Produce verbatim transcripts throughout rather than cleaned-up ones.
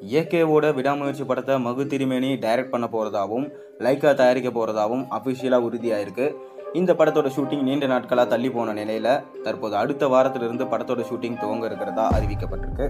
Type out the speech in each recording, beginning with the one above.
ஏகேவோட விடாமுயற்சி படத்தை மகு திருமேனி டைரக்ட் பண்ண போகிறதாகவும் லைக்கா தயாரிக்க போகிறதாகவும் அஃபிஷியலாக உறுதியாயிருக்கு. இந்த படத்தோட ஷூட்டிங் நீண்ட நாட்களாக தள்ளி போன நிலையில் தற்போது அடுத்த வாரத்திலிருந்து படத்தோட ஷூட்டிங் துவங்க இருக்கிறதா அறிவிக்கப்பட்டிருக்கு.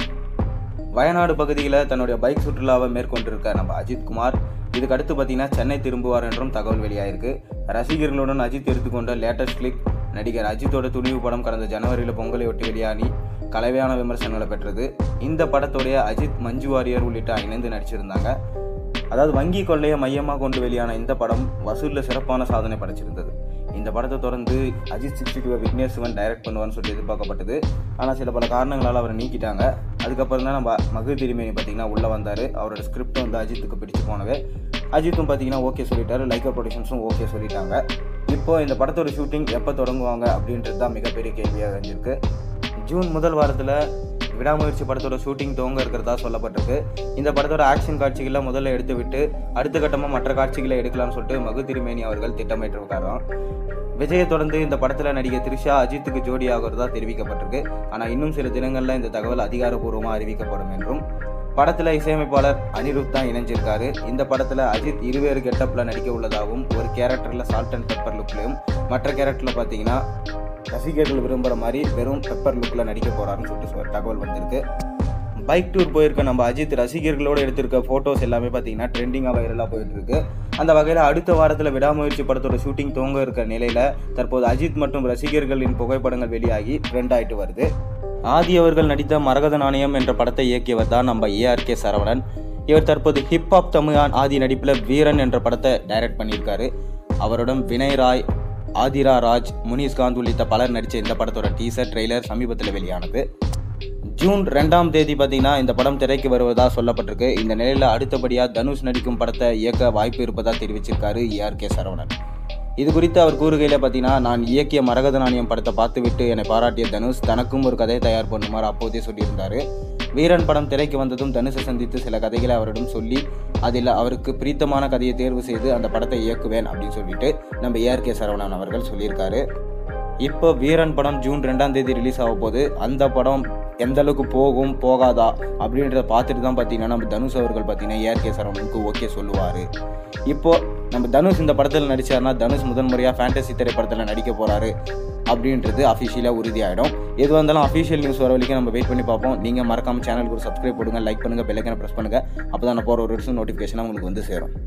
வயநாடு பகுதியில் தன்னுடைய பைக் சுற்றுலாவை மேற்கொண்டிருக்க நம்ம அஜித் குமார் இதுக்கு அடுத்து பார்த்தீங்கன்னா சென்னை திரும்புவார் என்றும் தகவல் வெளியாயிருக்கு. ரசிகர்களுடன் அஜித் எடுத்துக்கொண்ட லேட்டஸ்ட் கிளிக் நடிகர் அஜித்தோட துணிவு படம் கடந்த ஜனவரியில் பொங்கலை ஒட்டி வெளியாகி கலவையான விமர்சனங்களை பெற்றது. இந்த படத்துடைய அஜித், மஞ்சு வாரியர் உள்ளிட்ட இணைந்து நடிச்சிருந்தாங்க. அதாவது வங்கி கொள்ளையை மையமாக கொண்டு வெளியான இந்த படம் வசூலில் சிறப்பான சாதனை படைச்சிருந்தது. இந்த படத்தை தொடர்ந்து Ajith sixty two Vignesh Shivan direct பண்ணுவான்னு சொல்லி எதிர்பார்க்கப்பட்டது. ஆனால் சில பல காரணங்களால் அவரை நீக்கிட்டாங்க. அதுக்கப்புறம் தான் நம்ம மகு திருமேனி பார்த்தீங்கன்னா உள்ளே வந்தார். அவரோட ஸ்கிரிப்ட் வந்து அஜித்துக்கு பிடிச்சு போனவே அஜித்தும் பார்த்தீங்கன்னா ஓகே சொல்லிட்டாரு. லைக்கா ப்ரொடக்ஷன்ஸும் ஓகே சொல்லிட்டாங்க. இப்போது இந்த படத்தோட ஷூட்டிங் எப்போ தொடங்குவாங்க அப்படின்றது தான் மிகப்பெரிய கேள்வியாக இருந்திருக்கு. ஜூன் முதல் வாரத்தில் விடாமுயற்சி படத்தோட ஷூட்டிங் துவங்க இருக்கிறதா சொல்லப்பட்டிருக்கு. இந்த படத்தோட ஆக்ஷன் காட்சிகளை முதல்ல எடுத்து விட்டு அடுத்த கட்டமாக மற்ற காட்சிகளை எடுக்கலாம்னு சொல்லிட்டு மகு திருமேனி அவர்கள் திட்டமிட்டிருக்காராம். விஜயை தொடர்ந்து இந்த படத்தில் நடிகை த்ரிஷா அஜித்துக்கு ஜோடி ஆகிறதா தெரிவிக்கப்பட்டிருக்கு. ஆனால் இன்னும் சில தினங்களில் இந்த தகவல் அதிகாரப்பூர்வமாக அறிவிக்கப்படும் என்றும், படத்தில் இசையமைப்பாளர் அனிருத் தான் இணைஞ்சிருக்காரு. இந்த படத்தில் அஜித் இருவேறு கெட்டப்பில் நடிக்க உள்ளதாகவும், ஒரு கேரக்டரில் சால்ட் அண்ட் பெப்பர் லுக்லையும், மற்ற கேரக்டரில் பார்த்தீங்கன்னா ரசிகர்கள் விரும்புகிற மாதிரி வெறும் பெப்பர் லுக்கில் நடிக்க போகிறாருன்னு சொல்லிட்டு தகவல் வந்திருக்கு. பைக் டூர் போயிருக்க நம்ம அஜித் ரசிகர்களோடு எடுத்திருக்க ஃபோட்டோஸ் எல்லாமே பார்த்தீங்கன்னா ட்ரெண்டிங்காக வைரலாக போயிட்டுருக்கு. அந்த வகையில் அடுத்த வாரத்தில் விடாமுயற்சி படத்தோட ஷூட்டிங் துவங்க இருக்க நிலையில் தற்போது அஜித் மற்றும் ரசிகர்களின் புகைப்படங்கள் வெளியாகி ட்ரெண்ட் ஆகிட்டு வருது. ஆதி அவர்கள் நடித்த மரagathanaanayam என்ற படத்தை இயக்கியவர் தான் நம்ம ஏஆர்கே சரவணன். இவர் தற்போது ஹிப்ஹாப் தமிழான் ஆதி நடிப்பில் வீரன் என்ற படத்தை டைரக்ட் பண்ணியிருக்காரு. அவருடன் வினய் ராய், ஆதிரா ராஜ், முனிஷ்காந்த் உள்ளிட்ட பலர் நடித்த இந்த படத்தோட டீசர் ட்ரெய்லர் சமீபத்தில் வெளியானது. ஜூன் ரெண்டாம் தேதி பார்த்தீங்கன்னா இந்த படம் திரைக்கு வருவதாக சொல்லப்பட்டிருக்கு. இந்த நிலையில் அடுத்தபடியாக தனுஷ் நடிக்கும் படத்தை இயக்க வாய்ப்பு இருப்பதாக தெரிவிச்சிருக்காரு ஏஆர்கே சரவணன். இது குறித்து அவர் கூறுகையில் பார்த்தீங்கன்னா, நான் இயக்கிய மரagathanaanayam படத்தை பார்த்துவிட்டு என்னை பாராட்டிய தனுஷ் தனக்கும் ஒரு கதையை தயார் பண்ணுமாறு அப்போதே சொல்லியிருந்தார். வீரன் படம் திரைக்கு வந்ததும் தனுஷை சந்தித்து சில கதைகளை அவரிடம் சொல்லி அதில் அவருக்கு பிடித்தமான கதையை தேர்வு செய்து அந்த படத்தை இயக்குவேன் அப்படின்னு சொல்லிட்டு நம்ம ஏஆர்கே சரவணன் அவர்கள் சொல்லியிருக்காரு. இப்போ வீரன் படம் ஜூன் ரெண்டாம் தேதி ரிலீஸ் ஆக போது அந்த படம் எந்த அளவுக்கு போகும் போகாதா அப்படின்றத பார்த்துட்டு தான் பார்த்தீங்கன்னா நம்ம தனுஷ் அவர்கள் பார்த்தீங்கன்னா ஏஆர்கே சரவணனுக்கு ஓகே சொல்லுவார். இப்போது நம்ம தனுஷ் இந்த படத்தில் நடித்தார்னா தனுஷ் முதன் முறையாக ஃபேண்டசி திரைப்படத்தில் நடிக்க போகிறாரு அப்படின்றது அஃபிஷியலாக உறுதியாகிடும். எது வந்தாலும் அஃபிஷியல் நியூஸ் வர வரைக்கும் நம்ம வெயிட் பண்ணி பார்ப்போம். நீங்கள் மறக்காமல் சேனலுக்கு ஒரு சப்ஸ்கிரைப் பண்ணுங்கள், லைக் பண்ணுங்கள், பெல் ஐக்கானை ப்ரெஸ் பண்ணுங்கள். அப்போ தான் நான் போகிற ஒரு நோட்டிஃபிகேஷனாக உங்களுக்கு வந்து சேரும்.